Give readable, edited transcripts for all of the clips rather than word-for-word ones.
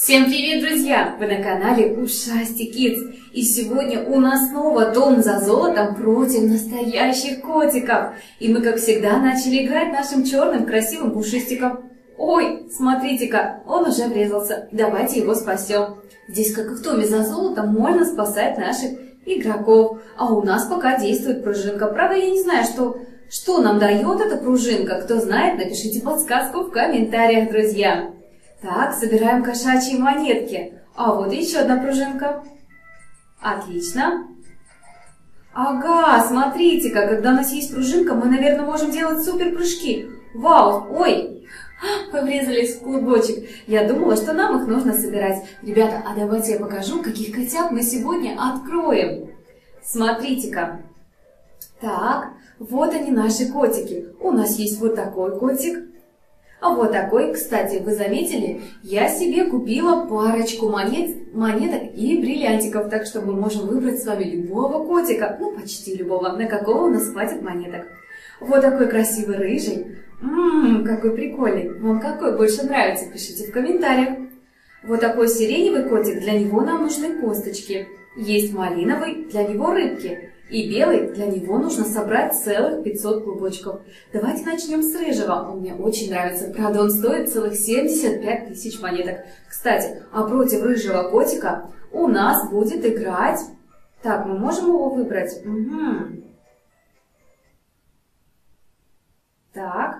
Всем привет, друзья! Вы на канале Ушастик Кидс. И сегодня у нас снова дом за золотом против настоящих котиков. И мы, как всегда, начали играть нашим черным красивым пушистиком. Ой, смотрите-ка, он уже врезался. Давайте его спасем. Здесь, как и в доме за золотом, можно спасать наших игроков. А у нас пока действует пружинка. Правда, я не знаю, что нам дает эта пружинка. Кто знает, напишите подсказку в комментариях, друзья. Так, собираем кошачьи монетки. А вот еще одна пружинка. Отлично. Ага, смотрите-ка, когда у нас есть пружинка, мы, наверное, можем делать супер прыжки. Вау, ой, мы врезались в клубочек. Я думала, что нам их нужно собирать. Ребята, а давайте я покажу, каких котят мы сегодня откроем. Смотрите-ка. Так, вот они, наши котики. У нас есть вот такой котик. А вот такой, кстати, вы заметили, я себе купила парочку монеток и бриллиантиков, так что мы можем выбрать с вами любого котика, ну почти любого, на какого у нас хватит монеток. Вот такой красивый рыжий, какой прикольный, вам какой больше нравится, пишите в комментариях. Вот такой сиреневый котик, для него нам нужны косточки, есть малиновый, для него рыбки. И белый, для него нужно собрать целых 500 клубочков. Давайте начнем с рыжего. Он мне очень нравится. Правда, он стоит целых 75 тысяч монеток. Кстати, а против рыжего котика у нас будет играть... Так, мы можем его выбрать? Угу. Так.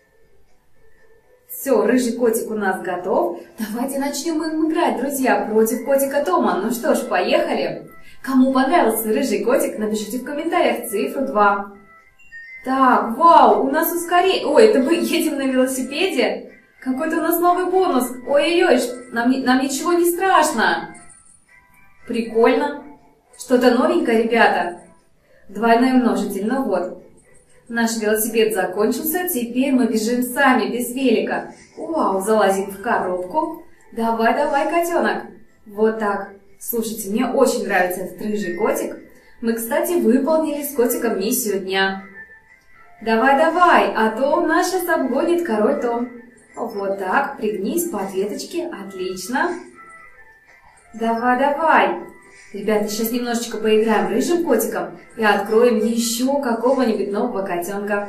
Все, рыжий котик у нас готов. Давайте начнем им играть, друзья, против котика Тома. Ну что ж, поехали. Кому понравился рыжий котик, напишите в комментариях цифру 2. Так, вау, у нас ускорение. Ой, это мы едем на велосипеде? Какой-то у нас новый бонус. Ой-ой-ой, нам ничего не страшно. Прикольно. Что-то новенькое, ребята. Двойной множитель, ну вот. Наш велосипед закончился, теперь мы бежим сами, без велика. Вау, залазим в коробку. Давай, давай, котенок. Вот так. Слушайте, мне очень нравится этот рыжий котик. Мы, кстати, выполнили с котиком миссию дня. Давай, давай, а то нас сейчас обгонит король Том. Вот так, пригнись по ответочке, отлично. Давай, давай. Ребята, сейчас немножечко поиграем рыжим котиком и откроем еще какого-нибудь нового котенка.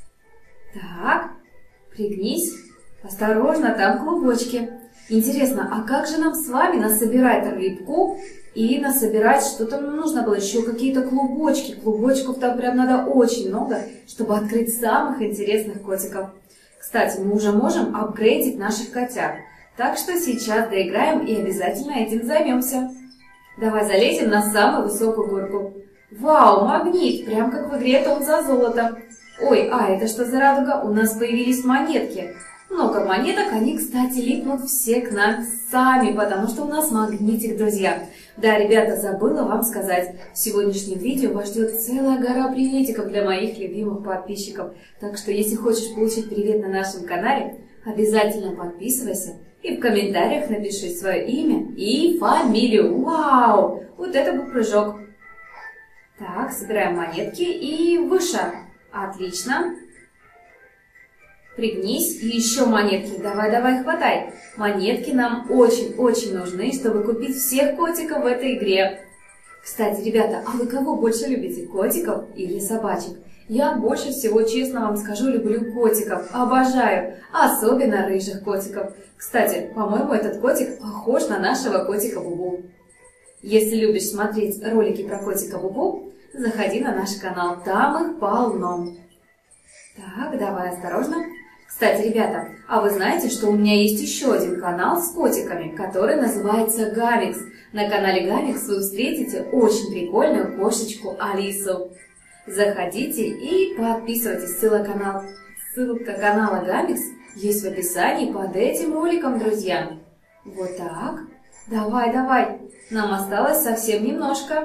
Так, пригнись, осторожно, там клубочки. Интересно, а как же нам с вами насобирать рыбку и насобирать что-то, нужно было еще какие-то клубочки. Клубочков там прям надо очень много, чтобы открыть самых интересных котиков. Кстати, мы уже можем апгрейдить наших котят. Так что сейчас доиграем и обязательно этим займемся. Давай залезем на самую высокую горку. Вау, магнит, прям как в игре «Дом за золото». Ой, а это что за радуга? У нас появились монетки. Много монеток, они, кстати, липнут все к нам сами, потому что у нас магнитик, друзья. Да, ребята, забыла вам сказать, в сегодняшнем видео вас ждет целая гора приветиков для моих любимых подписчиков. Так что, если хочешь получить привет на нашем канале, обязательно подписывайся и в комментариях напиши свое имя и фамилию. Вау, вот это был прыжок. Так, собираем монетки и выше. Отлично. Пригнись, и еще монетки. Давай, давай, хватай. Монетки нам очень-очень нужны, чтобы купить всех котиков в этой игре. Кстати, ребята, а вы кого больше любите, котиков или собачек? Я больше всего, честно вам скажу, люблю котиков. Обожаю. Особенно рыжих котиков. Кстати, по-моему, этот котик похож на нашего котика Бубу. Если любишь смотреть ролики про котика Бубу, заходи на наш канал. Там их полно. Так, давай осторожно. Кстати, ребята, а вы знаете, что у меня есть еще один канал с котиками, который называется Гамикс. На канале Гамикс вы встретите очень прикольную кошечку Алису. Заходите и подписывайтесь. Ссылка канала Гамикс есть в описании под этим роликом, друзья. Вот так. Давай, давай. Нам осталось совсем немножко.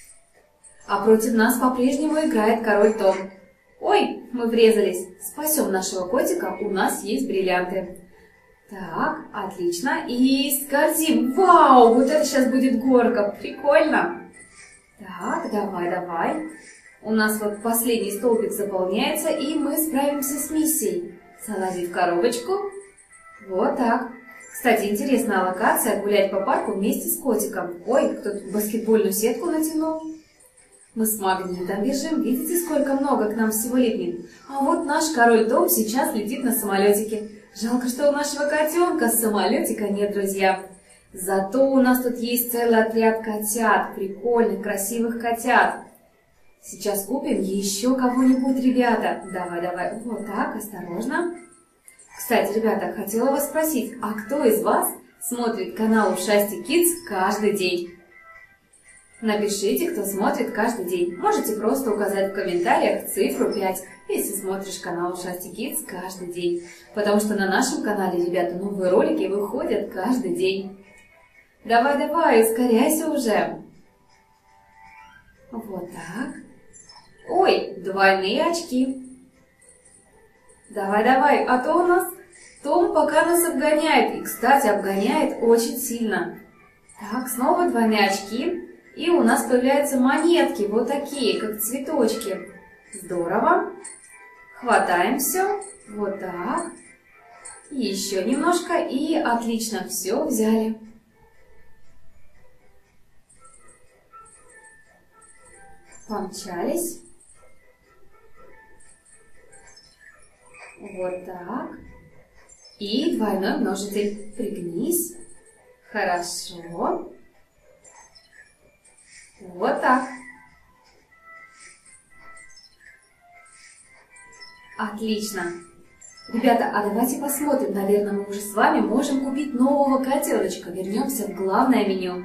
А против нас по-прежнему играет король Том. Ой, мы врезались. Спасем нашего котика, у нас есть бриллианты. Так, отлично. И скользим. Вау, вот это сейчас будет горка. Прикольно. Так, давай, давай. У нас вот последний столбик заполняется, и мы справимся с миссией. Залази в коробочку. Вот так. Кстати, интересная локация — гулять по парку вместе с котиком. Ой, кто-то баскетбольную сетку натянул. Мы с магнитом бежим. Видите, сколько много к нам всего липнет? А вот наш король Том сейчас летит на самолетике. Жалко, что у нашего котенка самолетика нет, друзья. Зато у нас тут есть целый отряд котят. Прикольных, красивых котят. Сейчас купим еще кого-нибудь, ребята. Давай. Вот так, осторожно. Кстати, ребята, хотела вас спросить, а кто из вас смотрит канал Ушастик Kids каждый день? Напишите, кто смотрит каждый день. Можете просто указать в комментариях цифру 5, если смотришь канал Ушастик Kids каждый день. Потому что на нашем канале, ребята, новые ролики выходят каждый день. Давай, ускоряйся уже. Вот так. Ой, двойные очки. Давай, а то у нас Том пока нас обгоняет. И, кстати, обгоняет очень сильно. Так, снова двойные очки. И у нас появляются монетки, вот такие, как цветочки. Здорово. Хватаем все. Вот так. Еще немножко. И отлично, все взяли. Помчались. Вот так. И двойной множитель. Пригнись. Хорошо. Вот так. Отлично. Ребята, а давайте посмотрим. Наверное, мы уже с вами можем купить нового котеночка. Вернемся в главное меню.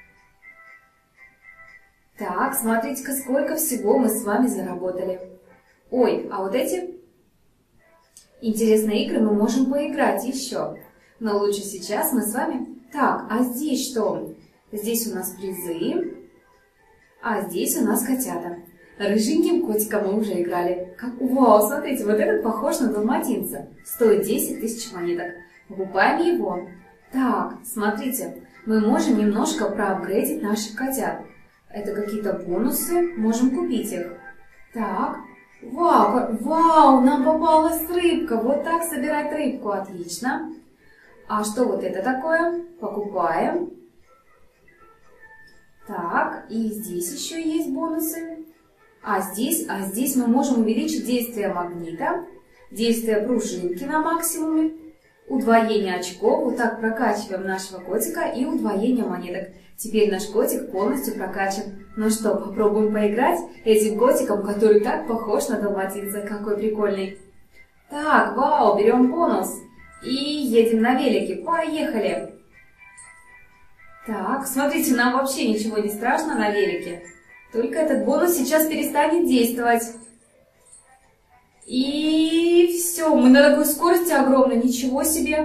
Так, смотрите-ка, сколько всего мы с вами заработали. Ой, а вот эти интересные игры мы можем поиграть еще. Но лучше сейчас мы с вами... Так, а здесь что? Здесь у нас призы, а здесь у нас котята. Рыженьким котиком мы уже играли. Вау, смотрите, вот этот похож на далматинца. Стоит 10 тысяч монеток. Покупаем его. Так, смотрите, мы можем немножко проапгрейдить наших котят. Это какие-то бонусы, можем купить их. Так, вау, нам попалась рыбка. Вот так собирать рыбку, отлично. А что вот это такое? Покупаем. Так, и здесь еще есть бонусы. А здесь мы можем увеличить действие магнита, действие пружинки на максимуме, удвоение очков. Вот так прокачиваем нашего котика и удвоение монеток. Теперь наш котик полностью прокачан. Ну что, попробуем поиграть этим котиком, который так похож на далматинца. Какой прикольный. Так, вау, берем бонус. И едем на велике. Поехали. Так, смотрите, нам вообще ничего не страшно на велике. Только этот бонус сейчас перестанет действовать. И все, мы на такой скорости огромной, ничего себе.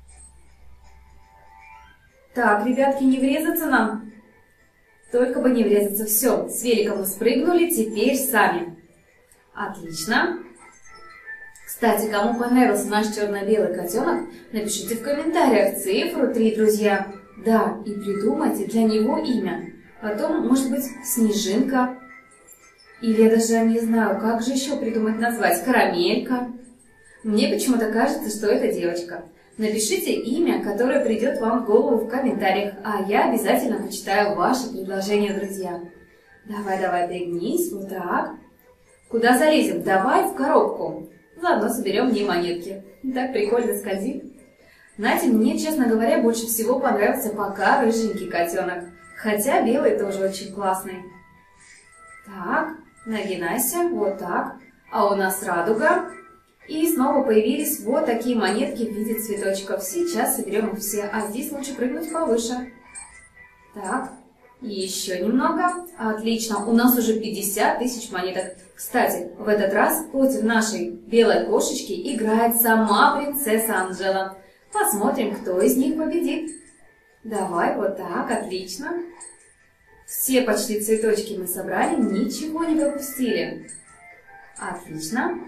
Так, ребятки, не врезаться нам. Только бы не врезаться. Все, с велика мы спрыгнули, теперь сами. Отлично. Кстати, кому понравился наш черно-белый котенок, напишите в комментариях цифру 3, друзья. Да, и придумайте для него имя. Потом, может быть, Снежинка. Или я даже не знаю, как же еще придумать назвать. Карамелька. Мне почему-то кажется, что это девочка. Напишите имя, которое придет вам в голову в комментариях, а я обязательно почитаю ваши предложения, друзья. Давай, пригнись, вот так. Куда залезем? Давай в коробку. Заодно соберем мне монетки. Так прикольно скользит. Знаете, мне, честно говоря, больше всего понравился пока рыженький котенок. Хотя белый тоже очень классный. Так, нагинайся, вот так. А у нас радуга. И снова появились вот такие монетки в виде цветочков. Сейчас соберем их все. А здесь лучше прыгнуть повыше. Так, еще немного. Отлично, у нас уже 50 тысяч монеток. Кстати, в этот раз против нашей белой кошечки играет сама принцесса Анжела. Посмотрим, кто из них победит. Давай, вот так, отлично. Все почти цветочки мы собрали, ничего не пропустили. Отлично.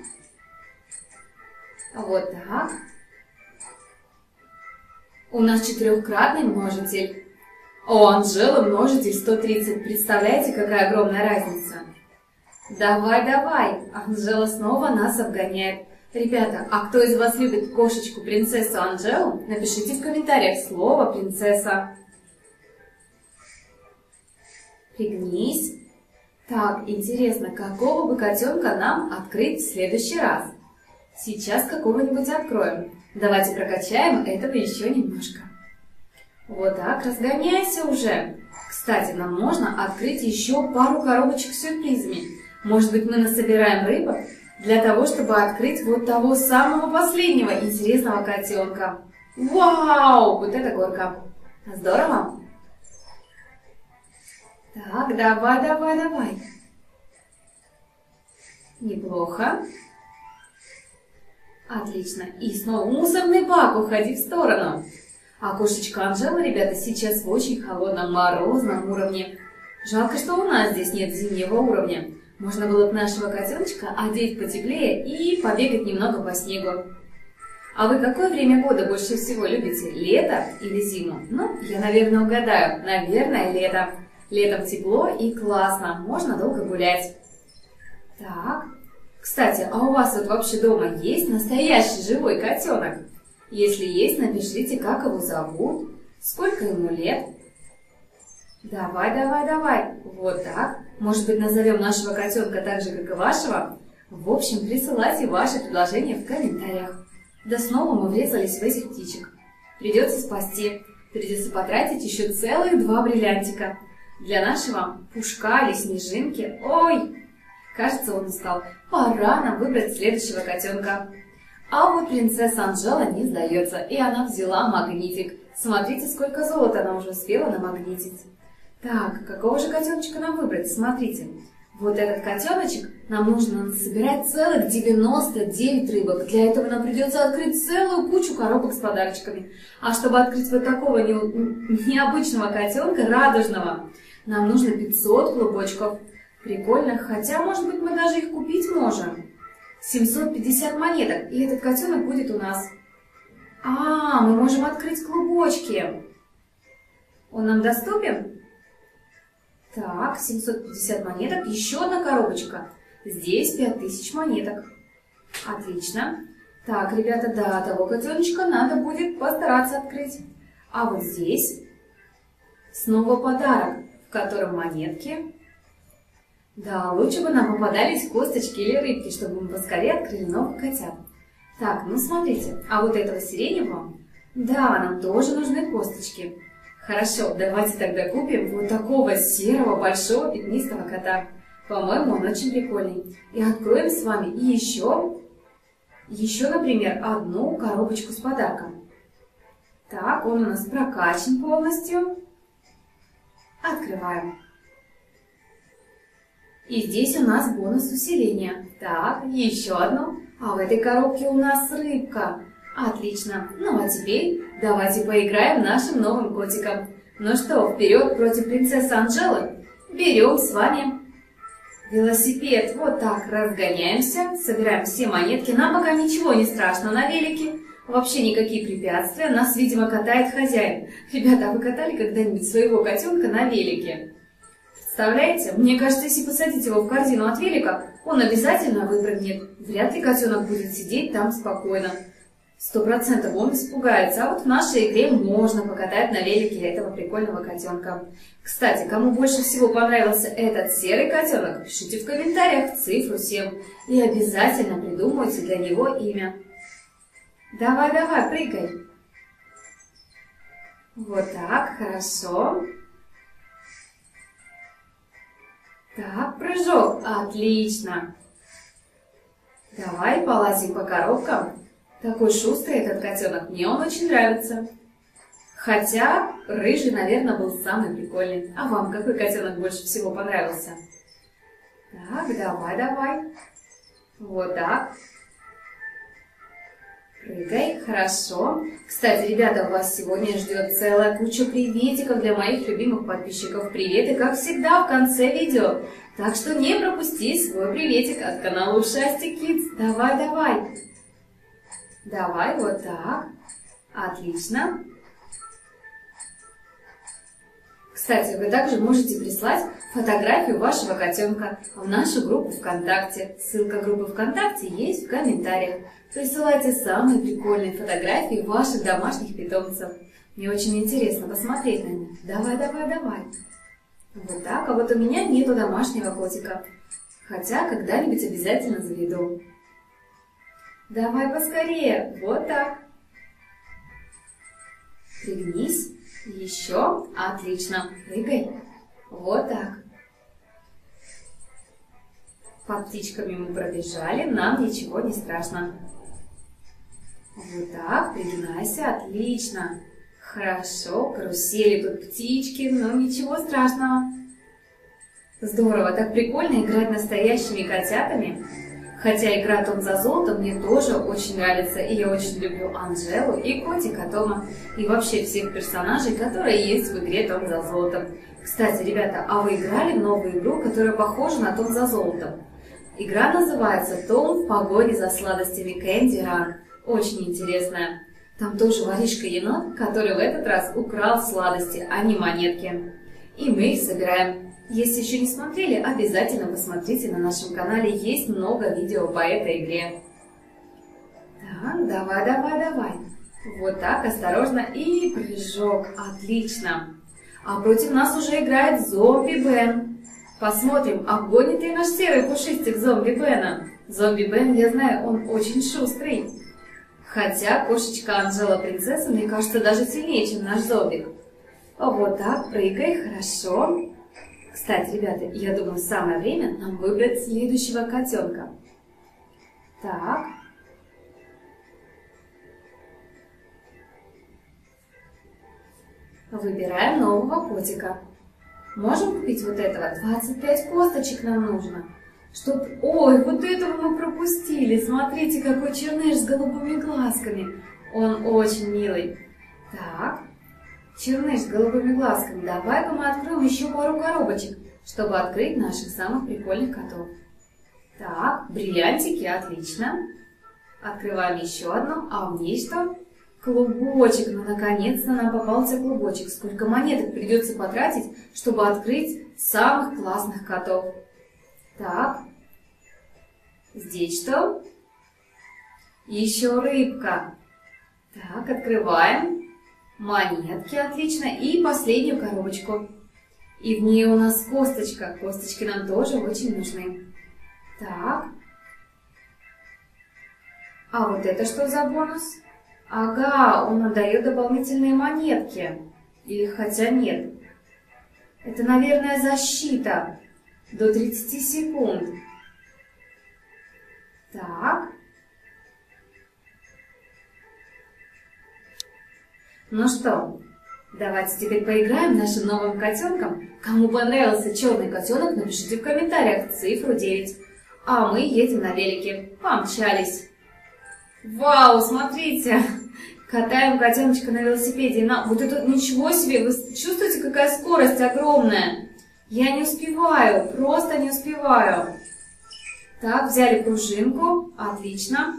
Вот так. У нас четырехкратный множитель. У Анжелы множитель 130. Представляете, какая огромная разница? Давай. Анжела снова нас обгоняет. Ребята, а кто из вас любит кошечку принцессу Анжелу, напишите в комментариях слово «принцесса». Пригнись. Так, интересно, какого бы котенка нам открыть в следующий раз? Сейчас какого-нибудь откроем. Давайте прокачаем этого еще немножко. Вот так, разгоняйся уже. Кстати, нам можно открыть еще пару коробочек с сюрпризами. Может быть, мы насобираем рыбок для того, чтобы открыть вот того самого последнего интересного котенка. Вау! Вот это горка! Здорово! Так, давай. Неплохо. Отлично. И снова мусорный бак, уходи в сторону. А кошечка Анжела, ребята, сейчас в очень холодном морозном уровне. Жалко, что у нас здесь нет зимнего уровня. Можно было бы нашего котеночка одеть потеплее и побегать немного по снегу. А вы какое время года больше всего любите? Лето или зиму? Ну, я, наверное, угадаю. Наверное, лето. Летом тепло и классно. Можно долго гулять. Так. Кстати, а у вас вот вообще дома есть настоящий живой котенок? Если есть, напишите, как его зовут, сколько ему лет. Давай. Вот так. Может быть, назовем нашего котенка так же, как и вашего? В общем, присылайте ваши предложения в комментариях. Да снова мы врезались в этих птичек. Придется спасти. Придется потратить еще целых 2 бриллиантика. Для нашего пушка или снежинки. Ой, кажется, он устал. Пора нам выбрать следующего котенка. А вот принцесса Анжела не сдается, и она взяла магнитик. Смотрите, сколько золота она уже успела намагнитить. Так, какого же котеночка нам выбрать? Смотрите, вот этот котеночек, нам нужно собирать целых 99 рыбок. Для этого нам придется открыть целую кучу коробок с подарочками. А чтобы открыть вот такого необычного котенка, радужного, нам нужно 500 клубочков. Прикольно, хотя, может быть, мы даже их купить можем. 750 монеток, и этот котенок будет у нас. А, мы можем открыть клубочки. Он нам доступен? Так, 750 монеток, еще одна коробочка. Здесь 5000 монеток. Отлично. Так, ребята, да, того котеночка надо будет постараться открыть. А вот здесь снова подарок, в котором монетки. Да, лучше бы нам попадались косточки или рыбки, чтобы мы поскорее открыли новых котят. Так, ну смотрите, а вот этого сиреневого, да, нам тоже нужны косточки. Хорошо, давайте тогда купим вот такого серого большого пятнистого кота. По-моему, он очень прикольный. И откроем с вами еще, например, одну коробочку с подарком. Так, он у нас прокачан полностью. Открываем. И здесь у нас бонус усиления. Так, еще одну. А в этой коробке у нас рыбка. Отлично. Ну а теперь давайте поиграем нашим новым котиком. Ну что, вперед против принцессы Анжелы? Берем с вами велосипед. Вот так разгоняемся. Собираем все монетки. Нам пока ничего не страшно на велике. Вообще никакие препятствия. Нас, видимо, катает хозяин. Ребята, а вы катали когда-нибудь своего котенка на велике? Представляете? Мне кажется, если посадить его в корзину от велика, он обязательно выпрыгнет. Вряд ли котенок будет сидеть там спокойно. 100% он испугается. А вот в нашей игре можно покатать на велике этого прикольного котенка. Кстати, кому больше всего понравился этот серый котенок, пишите в комментариях цифру 7. И обязательно придумайте для него имя. Давай, прыгай. Вот так, хорошо. Так, прыжок. Отлично. Давай полазим по коробкам. Такой шустрый этот котенок. Мне он очень нравится. Хотя рыжий, наверное, был самый прикольный. А вам какой котенок больше всего понравился? Так, давай. Вот так. Прыгай, хорошо. Кстати, ребята, вас сегодня ждет целая куча приветиков для моих любимых подписчиков. Приветы, как всегда, в конце видео. Так что не пропусти свой приветик от канала Ушастик Kids. Давай. Давай, вот так. Отлично. Кстати, вы также можете прислать фотографию вашего котенка в нашу группу ВКонтакте. Ссылка группы ВКонтакте есть в комментариях. Присылайте самые прикольные фотографии ваших домашних питомцев. Мне очень интересно посмотреть на них. Давай. Вот так. А вот у меня нету домашнего котика. Хотя когда-нибудь обязательно заведу. Давай поскорее. Вот так. Пригнись. Еще. Отлично. Прыгай. Вот так. По птичкам мы пробежали. Нам ничего не страшно. Вот так. Пригинайся. Отлично. Хорошо. Карусели тут птички, но ничего страшного. Здорово. Так прикольно играть настоящими котятами. Хотя игра «Том за золотом» мне тоже очень нравится, и я очень люблю Анжелу и котика Тома, и вообще всех персонажей, которые есть в игре «Том за золотом». Кстати, ребята, а вы играли в новую игру, которая похожа на «Том за золотом»? Игра называется «Том в погоне за сладостями Candy Run». Очень интересная. Там тоже воришка-енот, который в этот раз украл сладости, а не монетки. И мы их собираем. Если еще не смотрели, обязательно посмотрите, на нашем канале есть много видео по этой игре. Так, давай. Вот так, осторожно, и прыжок. Отлично. А против нас уже играет Зомби Бен. Посмотрим, обгонит ли наш серый пушистик Зомби Бена. Зомби Бен, я знаю, он очень шустрый. Хотя кошечка Анжела Принцесса, мне кажется, даже сильнее, чем наш зомбик. Вот так, прыгай, хорошо. Кстати, ребята, я думаю, самое время нам выбрать следующего котенка. Так. Выбираем нового котика. Можем купить вот этого? 25 косточек нам нужно. Ой, вот этого мы пропустили. Смотрите, какой черныш с голубыми глазками. Он очень милый. Так. Черныш с голубыми глазками. Давай-ка мы откроем еще пару коробочек, чтобы открыть наших самых прикольных котов. Так, бриллиантики, отлично. Открываем еще одну. А в ней что? Клубочек. Ну, наконец-то нам попался клубочек. Сколько монеток придется потратить, чтобы открыть самых классных котов. Так. Здесь что? Еще рыбка. Так, открываем. Монетки, отлично. И последнюю коробочку. И в ней у нас косточка. Косточки нам тоже очень нужны. Так. А вот это что за бонус? Ага, он отдает дополнительные монетки. Или хотя нет. Это, наверное, защита. До 30 секунд. Так. Ну что, давайте теперь поиграем нашим новым котенком. Кому понравился черный котенок, напишите в комментариях цифру 9. А мы едем на велике. Помчались. Вау, смотрите. Катаем котеночка на велосипеде. Вот это ничего себе. Вы чувствуете, какая скорость огромная? Я не успеваю. Просто не успеваю. Так, взяли пружинку. Отлично.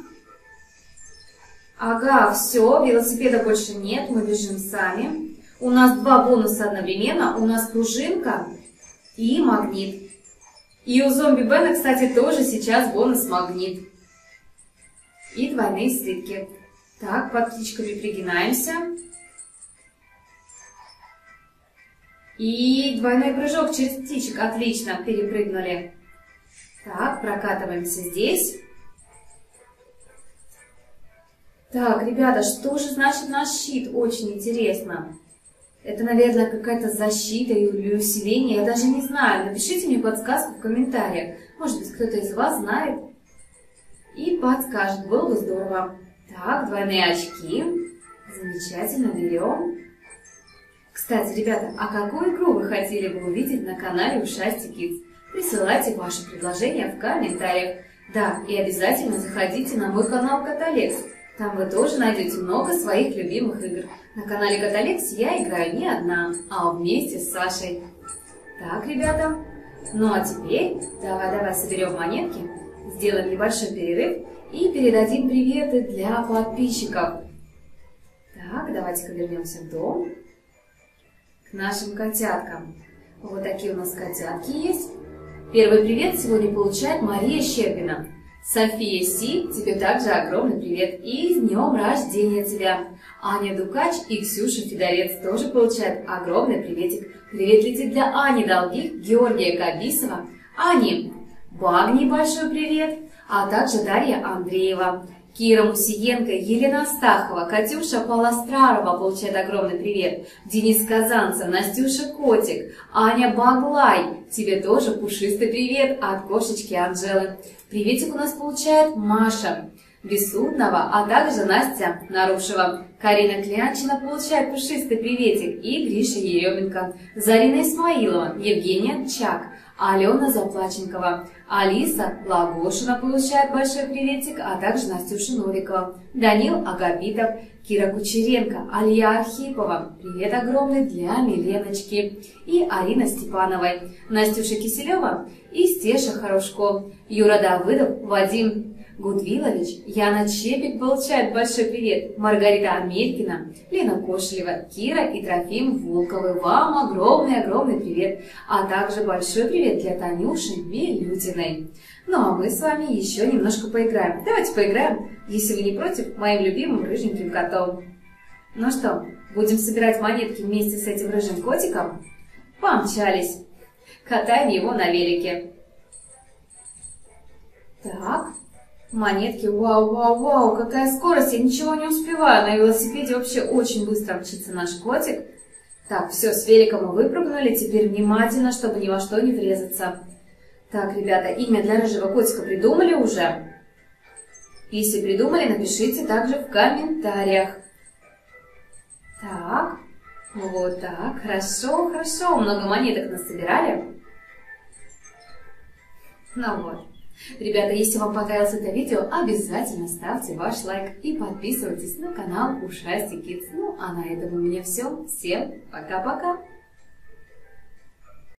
Ага, все, велосипеда больше нет, мы бежим сами. У нас два бонуса одновременно, у нас пружинка и магнит. И у зомби Бена, кстати, тоже сейчас бонус магнит. И двойные слитки. Так, под птичками пригинаемся. И двойной прыжок через птичек, отлично, перепрыгнули. Так, прокатываемся здесь. Так, ребята, что же значит наш щит? Очень интересно. Это, наверное, какая-то защита или усиление, я даже не знаю. Напишите мне подсказку в комментариях. Может быть, кто-то из вас знает и подскажет. Было бы здорово. Так, двойные очки. Замечательно, берем. Кстати, ребята, а какую игру вы хотели бы увидеть на канале Ушастик Kids? Присылайте ваши предложения в комментариях. Да, и обязательно заходите на мой канал Котолекс. Там вы тоже найдете много своих любимых игр. На канале Котолекс я играю не одна, а вместе с Сашей. Так, ребята. Ну а теперь давай соберем монетки, сделаем небольшой перерыв и передадим приветы для подписчиков. Так, давайте-ка вернемся в дом. к нашим котяткам. Вот такие у нас котятки есть. Первый привет сегодня получает Мария Щербина. София Си, тебе также огромный привет. И с днем рождения тебя. Аня Дукач и Ксюша Федорец тоже получают огромный приветик. Привет летит для Ани Долгих, Георгия Кабисова, Ани Багни большой привет, а также Дарья Андреева, Кира Мусиенко, Елена Астахова, Катюша Полострарова получает огромный привет, Денис Казанцев, Настюша Котик, Аня Баглай, тебе тоже пушистый привет от кошечки Анжелы. Приветик у нас получает Маша Бессудного, а также Настя Нарушева. Карина Клянчина получает пушистый приветик и Гриша Еременко, Зарина Исмаилова, Евгения Чак, Алена Заплаченкова, Алиса Лагошина получает большой приветик, а также Настюша Новикова, Данил Агапитов, Кира Кучеренко, Алия Архипова, привет огромный для Миленочки и Арины Степановой, Настюша Киселева и Стеша Хорошко, Юра Давыдов, Вадим Гудвилович, Яна Чепик получает большой привет, Маргарита Амелькина, Лена Кошелева, Кира и Трофим Волковы. Вам огромный привет, а также большой привет для Танюши Милютиной. Ну а мы с вами еще немножко поиграем. Давайте поиграем, если вы не против, моим любимым рыженьким котом. Ну что, будем собирать монетки вместе с этим рыжим котиком? Помчались. Катаем его на велике. Так. Монетки, вау, какая скорость, я ничего не успеваю, на велосипеде вообще очень быстро мчится наш котик. Так, все, с велика мы выпрыгнули, теперь внимательно, чтобы ни во что не врезаться. Так, ребята, имя для рыжего котика придумали уже? Если придумали, напишите также в комментариях. Так, вот так, хорошо, много монеток насобирали. Ну вот. Ребята, если вам понравилось это видео, обязательно ставьте ваш лайк и подписывайтесь на канал Ушастик Kids. Ну, а на этом у меня все. Всем пока-пока!